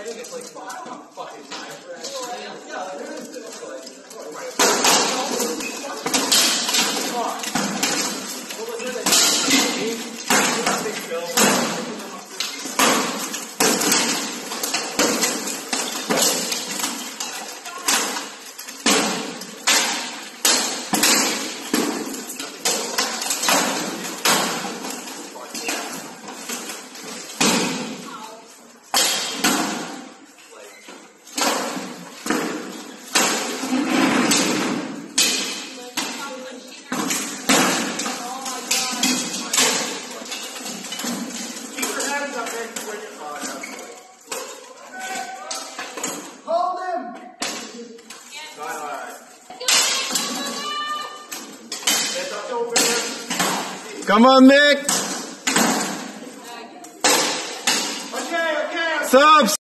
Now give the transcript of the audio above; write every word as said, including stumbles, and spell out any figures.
think it's like fucking time for it. Yeah, there is this. Like, come on. Well, look at that. Big film. Come on, Nick. Okay, okay. Subs.